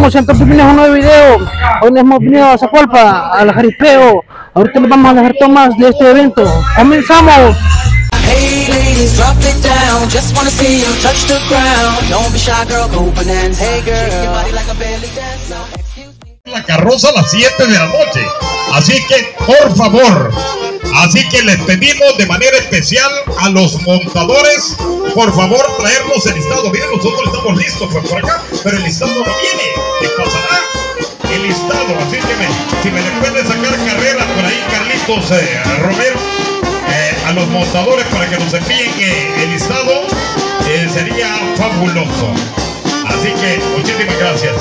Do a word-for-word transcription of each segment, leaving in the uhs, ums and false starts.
estamos en Bienvenidos a un nuevo video. Hoy hemos venido a Zacualpa, al jaripeo. Ahorita les vamos a dejar tomas de este evento. ¡Comenzamos! Hey ladies, drop it down. Just wanna see you touch the ground. Don't be shy, girl, go bananas. Hey girl, shake your body like a belly dance. No, excuse me. La carroza a las siete de la noche. Así que, por favor, así que les pedimos de manera especial a los montadores, por favor, traernos el listado. Miren, nosotros estamos listos pues, por acá, pero el listado no viene. ¿Qué pasará? El listado, así que me, si me le pueden sacar carreras por ahí, Carlitos eh, Romero, eh, a los montadores para que nos envíen eh, el listado, eh, sería fabuloso. Así que, muchísimas gracias.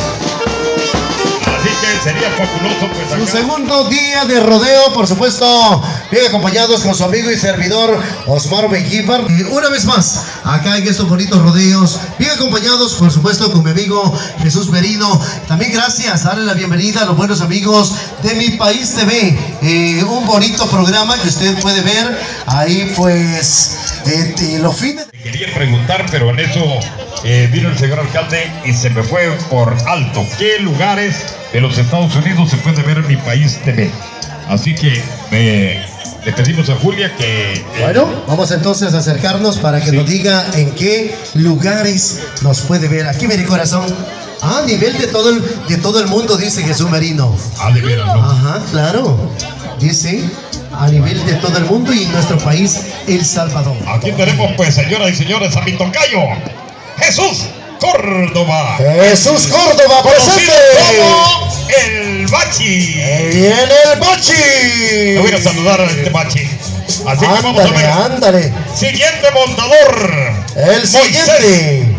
Así que sería fabuloso pues acá. Un segundo día de rodeo, por supuesto, bien acompañados con su amigo y servidor Osmar Mengíbar. Y una vez más, acá en estos bonitos rodeos, bien acompañados, por supuesto, con mi amigo Jesús Merino. También gracias, darle la bienvenida a los buenos amigos de Mi País T V. Eh, un bonito programa que usted puede ver ahí, pues, eh, los fines. Quería preguntar, pero en eso eh, vino el señor alcalde y se me fue por alto. ¿Qué lugares de los Estados Unidos se puede ver en Mi País T V? Así que eh, le pedimos a Julia que... Eh, bueno, vamos entonces a acercarnos para que sí. nos diga en qué lugares nos puede ver. Aquí, mi corazón. Ah, a nivel de todo el, de todo el mundo, dice Jesús Merino. Ah, de veras, ¿no? Ajá, claro. Dice... a nivel de todo el mundo y nuestro país, El Salvador. Aquí tenemos pues, señoras y señores, a mi tocayo, Jesús Córdoba. Jesús Córdoba, presente. Como el Bachi. Viene el Bachi. Te voy a saludar a este Bachi. Así ándale, que vamos a ver. Ándale. Siguiente montador. El siguiente.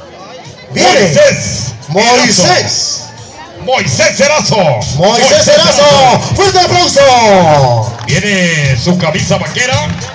Viene. Moisés. Moisés. Moisés Erazo. Moisés Erazo. Fuerte aplauso. Viene su camisa vaquera.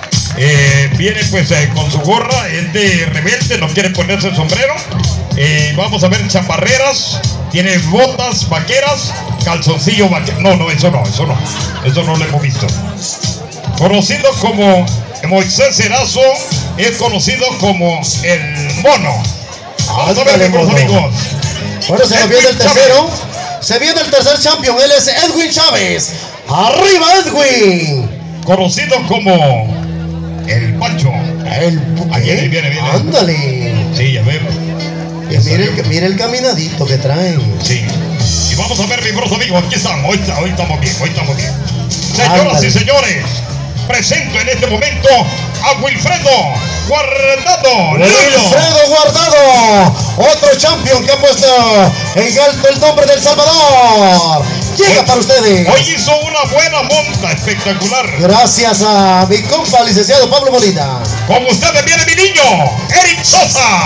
Eh, viene pues eh, con su gorra. Es de rebelde, no quiere ponerse el sombrero. Eh, vamos a ver chaparreras. Tiene botas vaqueras. Calzoncillo vaquero. No, no, eso no, eso no. Eso no lo hemos visto. Conocido como Moisés Erazo. Es conocido como el mono. Vamos a ver, mis amigos. Bueno, se nos viene el tercero. Se viene el tercer champion, él es Edwin Chávez. ¡Arriba, Edwin! Conocido como el Pancho. El... Aquí viene, viene, viene. Ándale. Sí, ya vemos. Mire el, mire el caminadito que traen. Sí. Y vamos a ver, mis bros amigos, aquí estamos. Hoy, hoy estamos bien, hoy estamos bien. Señoras Ándale. y señores, presento en este momento a Wilfredo Guardado. Wilfredo Guardado, otro champion que ha puesto en alto el nombre del Salvador. Llega hoy, para ustedes. Hoy hizo una buena monta espectacular. Gracias a mi compa, licenciado Pablo Molina. Con ustedes viene mi niño, Eric Sosa.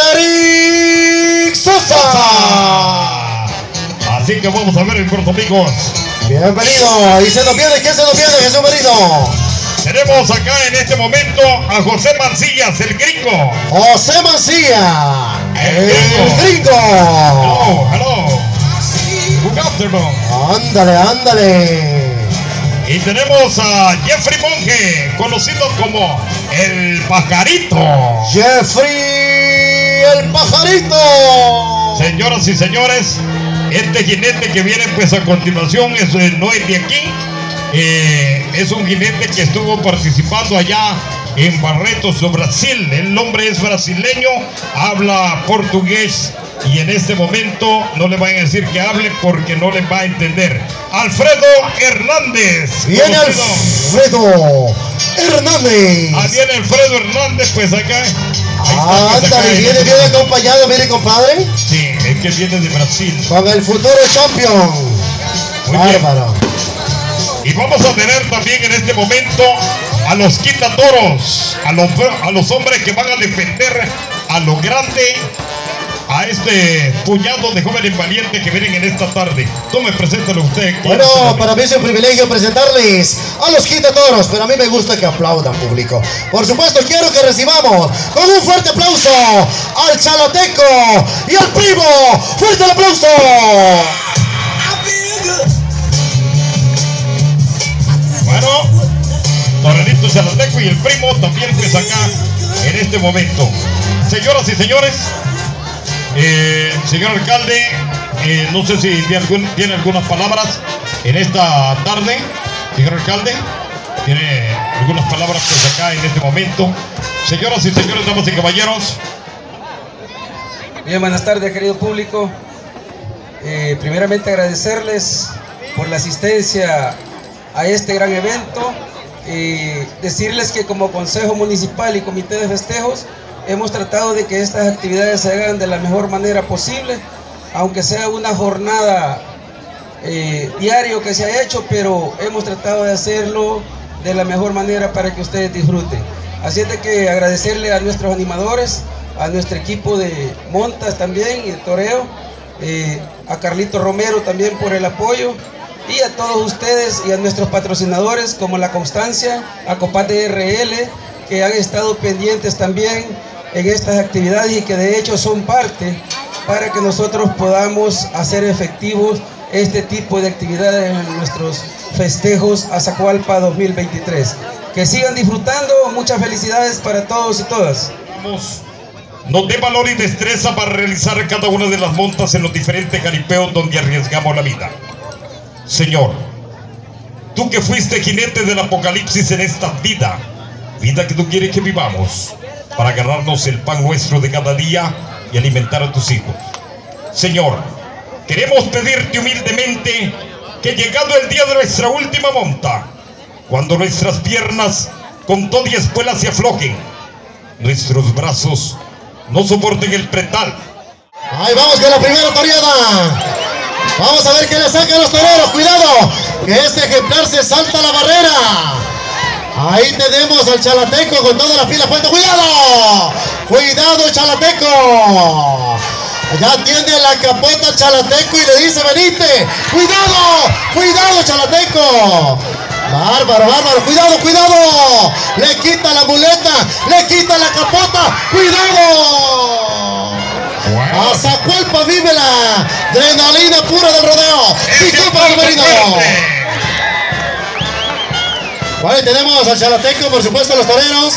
Eric Sosa. Sosa. Así que vamos a ver, mis bros amigos. Bienvenido. Y se nos viene, ¿quién se nos viene, Jesús Merino? Tenemos acá en este momento a José Mancillas, el gringo. José Mancilla, el, el gringo. Hello, hello. Good afternoon. Ándale, ándale. Y tenemos a Jeffrey Monge, conocido como el Pajarito. Jeffrey, el Pajarito. Señoras y señores, este jinete que viene pues a continuación es, no es de aquí. Eh, es un jinete que estuvo participando allá en Barretos, Brasil. El nombre es brasileño, habla portugués y en este momento no le van a decir que hable porque no le va a entender. Alfredo Hernández. Viene Alfredo Hernández. Ah, viene Alfredo Hernández, pues acá. Ah, ándale, viene bien acompañado, viene compadre. Sí, es que viene de Brasil. Con el futuro champion. Muy bárbaro. Bien. Y vamos a tener también en este momento a los quitatoros, a los, a los hombres que van a defender a lo grande, a este puñado de jóvenes valientes que vienen en esta tarde. Tome, preséntalo usted. Bueno, para mí es un privilegio presentarles a los quitatoros, pero a mí me gusta que aplaudan, público. Por supuesto, quiero que recibamos con un fuerte aplauso al chalateco y al primo. ¡Fuerte el aplauso! Bueno, Torrenito Chalateco y el primo también pues acá en este momento. Señoras y señores, eh, señor alcalde, eh, no sé si tiene, algún, tiene algunas palabras en esta tarde, señor alcalde. Tiene algunas palabras pues acá en este momento. Señoras y señores, damas y caballeros. Bien, buenas tardes, querido público. Eh, primeramente agradecerles por la asistencia a este gran evento. Eh, decirles que como Consejo Municipal y Comité de Festejos hemos tratado de que estas actividades se hagan de la mejor manera posible, aunque sea una jornada eh, diario que se ha hecho, pero hemos tratado de hacerlo de la mejor manera para que ustedes disfruten. Así es de que agradecerle a nuestros animadores, a nuestro equipo de montas también y de toreo, eh, a Carlito Romero también por el apoyo, y a todos ustedes y a nuestros patrocinadores como La Constancia, a Copate R L, que han estado pendientes también en estas actividades y que de hecho son parte para que nosotros podamos hacer efectivos este tipo de actividades en nuestros festejos Azacualpa dos mil veintitrés. Que sigan disfrutando, muchas felicidades para todos y todas. Nos dé valor y destreza para realizar cada una de las montas en los diferentes jaripeos donde arriesgamos la vida. Señor, tú que fuiste jinete del apocalipsis en esta vida, vida que tú quieres que vivamos, para ganarnos el pan nuestro de cada día y alimentar a tus hijos. Señor, queremos pedirte humildemente que llegado el día de nuestra última monta, cuando nuestras piernas con todo y espuelas se aflojen, nuestros brazos no soporten el pretal. Ahí vamos con la primera toreada. Vamos a ver qué le sacan los toreros. Cuidado, que este ejemplar se salta la barrera. Ahí tenemos al Chalateco con toda la fila puesta. ¡Cuidado! ¡Cuidado, Chalateco! Ya tiene la capota el Chalateco y le dice: venite. ¡Cuidado! ¡Cuidado, Chalateco! Bárbaro, bárbaro, cuidado, cuidado. Le quita la muleta, le quita la capota. ¡Cuidado! Bueno. Azacualpa vive la adrenalina pura del rodeo. Disculpa, Marino. Bueno, tenemos al Chalateco, por supuesto, los toreros.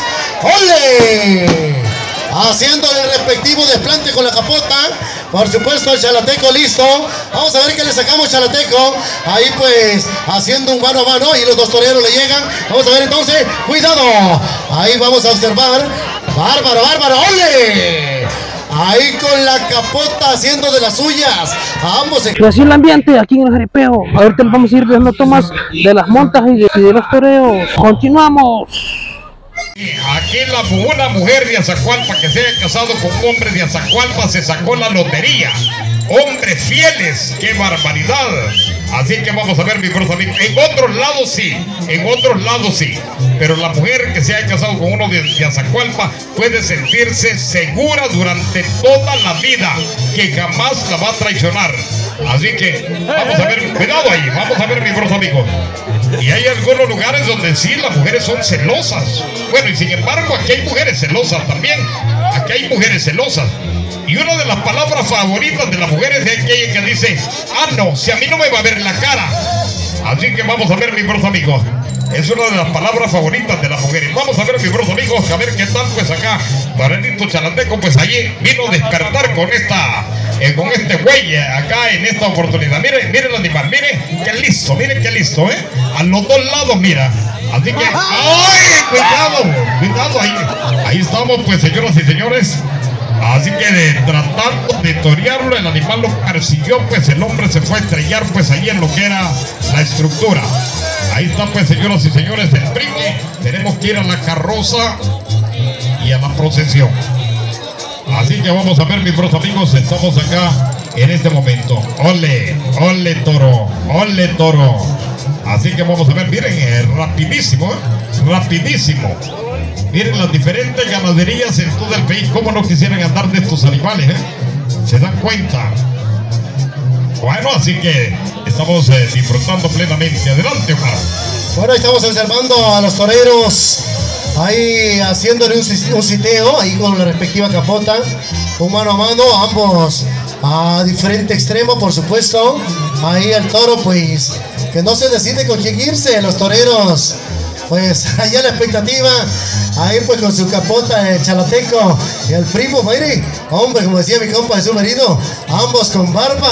¡Ole! Haciendo el respectivo desplante con la capota. Por supuesto, el Chalateco listo. Vamos a ver qué le sacamos, Chalateco. Ahí pues haciendo un mano a mano y los dos toreros le llegan. Vamos a ver entonces. ¡Cuidado! Ahí vamos a observar. ¡Bárbaro, bárbaro! ¡Ole! Ahí con la capota haciendo de las suyas. A ambos. Y así el ambiente aquí en el jaripeo. Ahorita les vamos a ir viendo tomas de las montas y de, y de los toreos. Continuamos. Aquí la, una mujer de Azacualpa que se haya casado con un hombre de Azacualpa se sacó la lotería. Hombres fieles, qué barbaridad. Así que vamos a ver, mis buenos amigos. En otros lados sí, en otros lados sí. Pero la mujer que se haya casado con uno de, de Azacualpa puede sentirse segura durante toda la vida que jamás la va a traicionar. Así que vamos a ver, cuidado ahí, vamos a ver, mis buenos amigos. Y hay algunos lugares donde sí las mujeres son celosas. Bueno, y sin embargo aquí hay mujeres celosas también. Aquí hay mujeres celosas. Y una de las palabras favoritas de las mujeres es aquella que dice: ah, no, si a mí no me va a ver la cara. Así que vamos a ver, mis buenos amigos. Es una de las palabras favoritas de las mujeres. Vamos a ver, mis buenos amigos, a ver qué tal, pues acá Barenito Chalateco, pues allí vino a despertar con esta, eh, con este güey acá en esta oportunidad. Miren, miren el animal, miren qué listo, miren qué listo, eh. A los dos lados, mira. Así que, ¡ay! Cuidado, cuidado ahí. Ahí estamos, pues, señoras y señores. Así que de, tratando de torearlo, el animal lo persiguió, pues el hombre se fue a estrellar pues allí en lo que era la estructura. Ahí está, pues, señoras y señores, el primo. Tenemos que ir a la carroza y a la procesión. Así que vamos a ver, mis buenos amigos, estamos acá en este momento. Ole, ole toro, ole toro. Así que vamos a ver, miren, eh, rapidísimo, eh, rapidísimo. Miren las diferentes ganaderías en todo el país, cómo no quisieran andar de estos animales, ¿eh? ¿Se dan cuenta? Bueno, así que estamos eh, disfrutando plenamente. Adelante, Omar. Bueno, estamos observando a los toreros ahí haciéndole un, un siteo, ahí con la respectiva capota, un mano a mano, ambos a diferente extremo, por supuesto. Ahí el toro, pues, que no se decide con quién irse, los toreros. Pues allá la expectativa, ahí pues con su capota el Chalateco y el primo, mire, hombre, como decía mi compa Jesús Merino, ambos con barba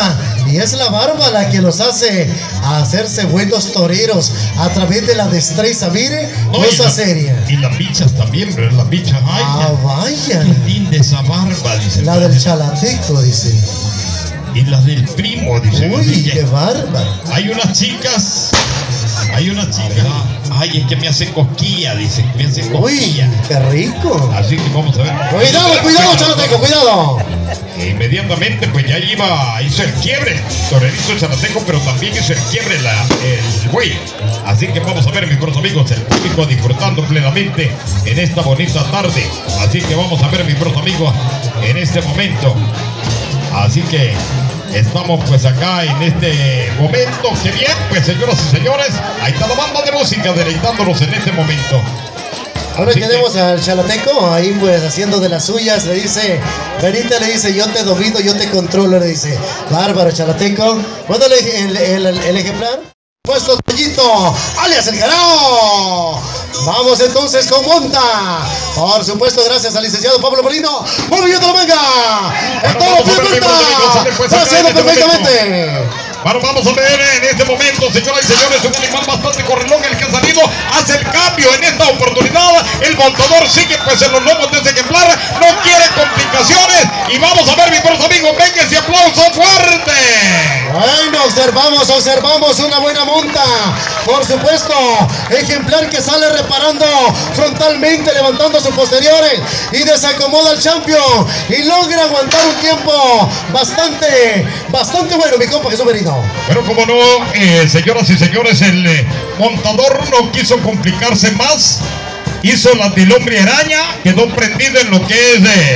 Y es la barba la que los hace a hacerse buenos toreros a través de la destreza, mire, No, cosa y la- seria. Y las bichas también, pero las bichas, ay, Ah, vaya. qué linda esa barba, dice. La del chalateco, dice. Y las del primo, dice. Uy, Dice, qué bárbaro. hay unas chicas, hay unas chicas, ay, es que me hacen cosquilla, dice, me hacen Uy, cosquilla. qué rico. Así que vamos a ver. Cuidado, cuidado, chalateco, cuidado. E inmediatamente pues ya iba, hizo el quiebre, torerito el chalateco, pero también hizo el quiebre la, el buey. Así que vamos a ver, mis buenos amigos, el público disfrutando plenamente en esta bonita tarde. Así que vamos a ver, mis buenos amigos, en este momento. Así que estamos pues acá en este momento. Que bien, pues señoras y señores, ahí está la banda de música deleitándonos en este momento. Ahora Así tenemos al chalateco ahí pues haciendo de las suyas, le dice, Benita le dice, yo te domino, yo te controlo, le dice, bárbaro chalateco. Bueno, el, el, el, el ejemplar, puesto Toñito, alias el Garao. Vamos entonces con Monta. Por supuesto, gracias al licenciado Pablo Molino, moviendo la manga. En todo vamos a ver, Monta, pues, está acá haciendo en este perfectamente. Bueno, vamos a ver en este momento, señoras y señores, un animal bastante correlón el que ha salido, hace el cambio en esta oportunidad, el montador sigue pues en los lomos de ese ejemplar, no quiere complicaciones, y vamos a ver, mis buenos amigos, venga ese aplauso fuerte. Bueno, observamos, observamos una buena monta. Por supuesto, ejemplar que sale reparando frontalmente, levantando sus posteriores y desacomoda al champion y logra aguantar un tiempo bastante, bastante bueno, mi compa Jesús Merino. Pero como no, eh, señoras y señores, el eh, montador no quiso complicarse más, hizo la del hombre araña, quedó prendido en lo que es eh,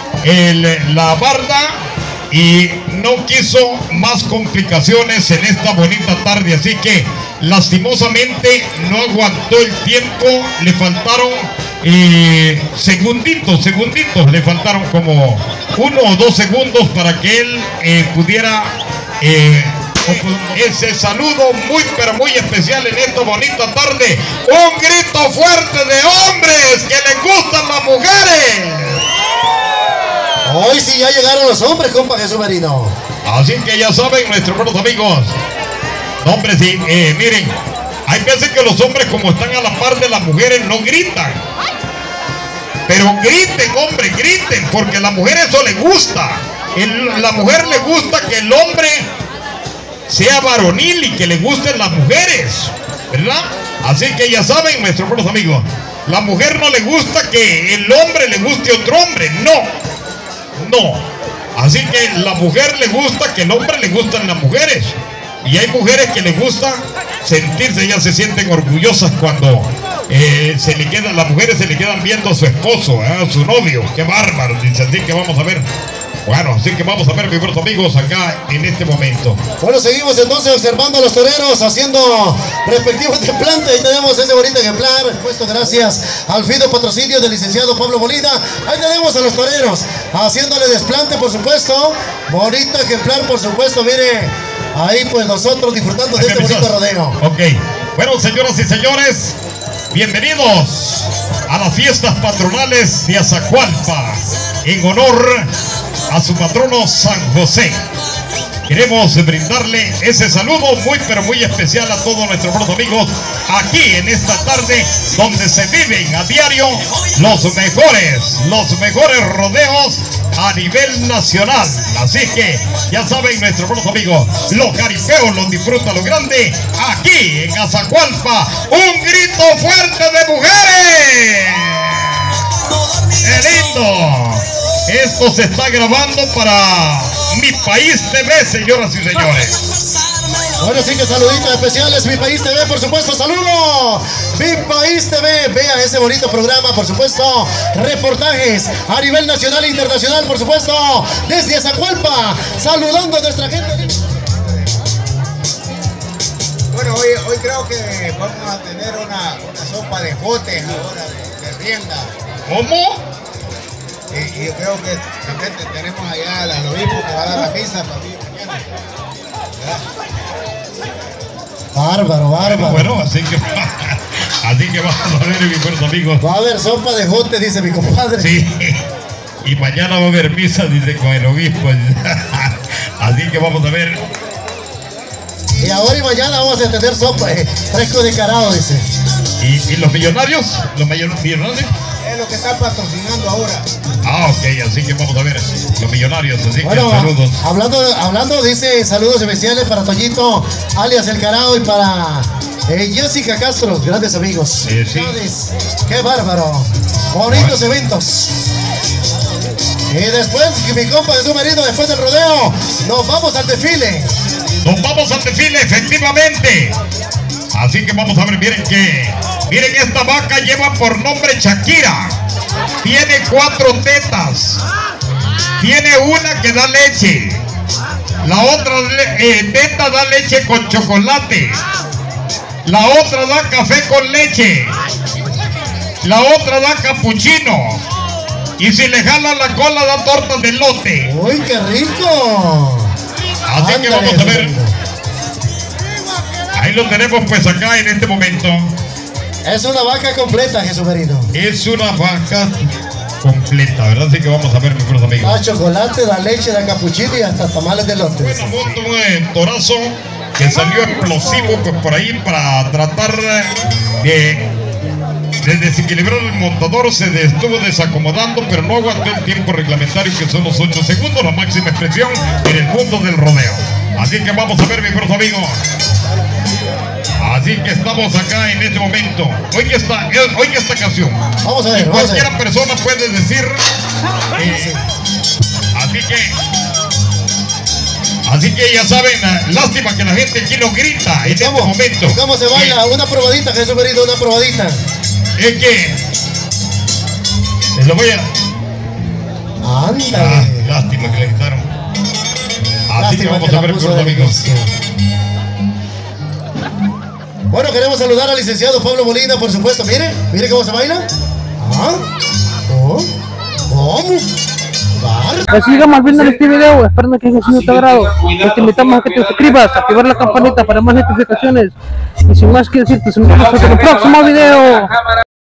el, la barda, y no quiso más complicaciones en esta bonita tarde, así que lastimosamente no aguantó el tiempo, le faltaron eh, segunditos, segunditos, le faltaron como uno o dos segundos para que él eh, pudiera eh, ese saludo muy pero muy especial en esta bonita tarde, un grito fuerte de hombres que les gustan las mujeres. Hoy sí ya llegaron los hombres, compa Jesús Merino. Así que ya saben, nuestros buenos amigos, hombres, sí, eh, miren, hay veces que los hombres, como están a la par de las mujeres, no gritan. Pero griten, hombre, griten, porque a la mujer eso le gusta. El, la mujer le gusta que el hombre sea varonil y que le gusten las mujeres, ¿verdad? Así que ya saben, nuestros buenos amigos, la mujer no le gusta que el hombre le guste a otro hombre, no. No, así que la mujer le gusta que el hombre le gustan las mujeres, y hay mujeres que les gusta sentirse, ellas se sienten orgullosas cuando eh, se le quedan, las mujeres se le quedan viendo a su esposo, ¿eh? A su novio, qué bárbaro, dice. Así que vamos a ver, bueno, así que vamos a ver, mis buenos amigos, acá en este momento. Bueno, seguimos entonces observando a los toreros haciendo respectivos desplantes. Ahí tenemos ese bonito ejemplar, puesto gracias al fido patrocinio del licenciado Pablo Molina. Ahí tenemos a los toreros haciéndole desplante, por supuesto. Bonito ejemplar, por supuesto, mire. Ahí pues nosotros disfrutando de este bonito rodeo. Ok, bueno, señoras y señores, bienvenidos a las fiestas patronales de Azacualpa, en honor a su patrono San José. Queremos brindarle ese saludo muy pero muy especial a todos nuestros buenos amigos aquí en esta tarde donde se viven a diario los mejores, los mejores rodeos a nivel nacional. Así que ya saben, nuestros buenos amigos, los caripeos los disfrutan lo grande aquí en Azacualpa. Un grito fuerte de mujeres. ¡Qué lindo! Esto se está grabando para Mi País T V, señoras y señores. Bueno, sí que saluditos especiales, Mi País T V, por supuesto, saludo. Mi País T V, vea ese bonito programa, por supuesto, reportajes a nivel nacional e internacional, por supuesto, desde Azacualpa, saludando a nuestra gente. Bueno, hoy, hoy creo que vamos a tener una, una sopa de jotes ahora, de, de rienda. ¿Cómo? Y, y yo creo que también tenemos allá al obispo que va a dar la misa para mí mañana. Bárbaro, bárbaro. Bueno, así que, así que vamos a ver, mis buenos amigos. Va a haber sopa de jote, dice mi compadre. Sí, y mañana va a haber misa, dice, con el obispo. Así Así que vamos a ver. Y ahora y mañana vamos a tener sopa, eh, fresco de carado, dice. ¿Y, y los millonarios? ¿Los millonarios? Es lo que está patrocinando ahora. Ah, ok, así que vamos a ver los millonarios, así Bueno, que saludos. Hablando, hablando, dice saludos especiales para Toñito, alias El Carado, y para eh, Jessica Castro, grandes amigos. Eh, sí. Qué bárbaro. Bonitos bueno. eventos. Y después, mi compa de su marido, después del rodeo, nos vamos al desfile. Nos vamos al desfile, efectivamente. Así que vamos a ver, miren que miren que esta vaca lleva por nombre Shakira. Tiene cuatro tetas. Tiene una que da leche. La otra eh, teta da leche con chocolate. La otra da café con leche. La otra da capuchino. Y si le jalan la cola da torta de lote. ¡Uy, qué rico! Así Ándale, que vamos a ver. Ahí lo tenemos pues acá en este momento. Es una vaca completa, Jesús Merino. Es una vaca completa, ¿verdad? Así que vamos a ver, mis buenos amigos. Da chocolate, da leche, da capuchino y hasta tamales de lote. Bueno, monto un torazo que salió explosivo pues por ahí para tratar de, de desequilibrar el montador. Se estuvo desacomodando, pero no aguantó el tiempo reglamentario, que son los ocho segundos, la máxima expresión en el mundo del rodeo. Así que vamos a ver, mis buenos amigos. Así que estamos acá en este momento. Oiga esta, oiga esta canción. Vamos a ver, vamos Cualquiera a ver. persona puede decir. Eh, así que. Así que ya saben, lástima que la gente aquí no grita en este momento. ¿Cómo se baila? Una probadita, Jesús Merino, una probadita. Es que. Les lo voy a. Ándale. Ah, lástima que le quitaron. Así Lástima que vamos que a ver, mis amigos. Bueno, queremos saludar al licenciado Pablo Molina, por supuesto. Mire, mire cómo se baila. ¿Ah? ¿Oh? ¿Cómo? Así llegamos al final de este video, esperando que haya sido de tu agrado. Te invitamos a que te suscribas, a activar la campanita para más notificaciones. Y sin más que decir, nos vemos en el próximo video.